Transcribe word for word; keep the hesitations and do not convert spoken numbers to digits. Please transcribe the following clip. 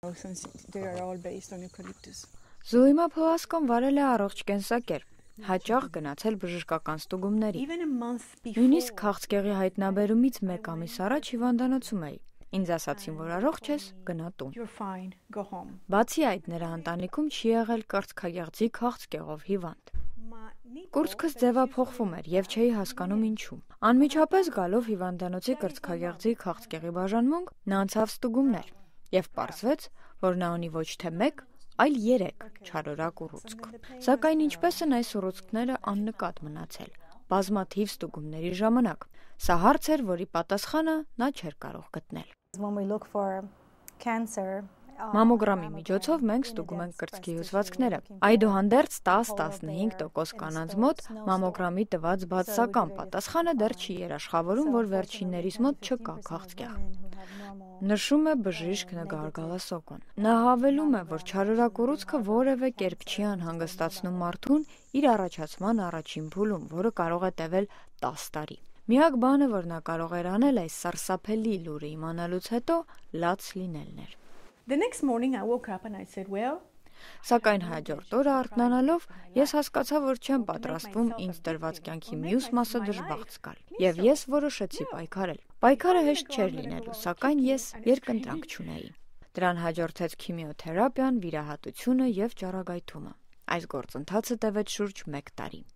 Զույմը փոասկոն վարել է առողջ կենսակերպ, հաճախ գնացել բժշկական ստուգումների։ Նույնիսկ քաղցկեղի հայտնաբերումից մեկ ամիս առաջ հիվանդանոցում էի։ Ինձ ասացին, որ առողջ ես, գնա տուն։ Բացի այդ, նրա ընտանիքում չի եղել կրծքագեղձի քաղցկեղով հիվանդ։ Կուրծքս ձևափոխվում էր եւ չէի հասկանում ինչու։ Անմիջապես գալով հիվանդանոցի կրծքագեղձի քաղցկեղի բաժանմունք, նա անցավ ստուգումներ եւ պարզվեց, որ նա ունի ոչ թե մեկ, այլ երեք չարորակ ուռուցք։ Սակայն ինչպես են այս ուռուցքները աննկատ մնացել բազմաթիվ ստուգումների ժամանակ։ Սա հարց էր, որի պատասխանը նա չէր կարող գտնել։ Մամոգրամի միջոցով մենք ստուգում ենք կրծքի հյուսվածքները։ Այդուհանդերձ տաս տասնհինգ տոկոս կանանց մոտ մամոգրամի տված բացասական պատասխանը դեռ չի երաշխավորում, որ վերջիններիս մոտ չկա քաղցկեղ։ Նշում է բժիշկ Նգարգալասոկոն։ Նա հավելում է, որ չարորակ ուռուցքը որևէ կերպ չի անհանգստացնում մարդուն իր առաջացման առաջին փուլում, որը կարող է տևել տասը տարի։ Միակ բանը, որ նա կարող էր անել այս սարսափելի լուրը իմանալուց հետո, լաց լինելն էր։ Սակայն հաջորդ օրը արթնանալով ես հասկացա, որ չեմ պատրաստվում ինձ տրված կյանքի մյուս մասը դժբախտ զգալ, եւ ես որոշեցի պայքարել։ Պայքարը հեշտ չէր լինելու, սակայն ես երկընտրանք չունեի։ Դրան հաջորդեց քիմիոթերապիան, վիրահատությունը եւ ճառագայթումը։ Այս գործընթացը տևեց շուրջ մեկ տարի։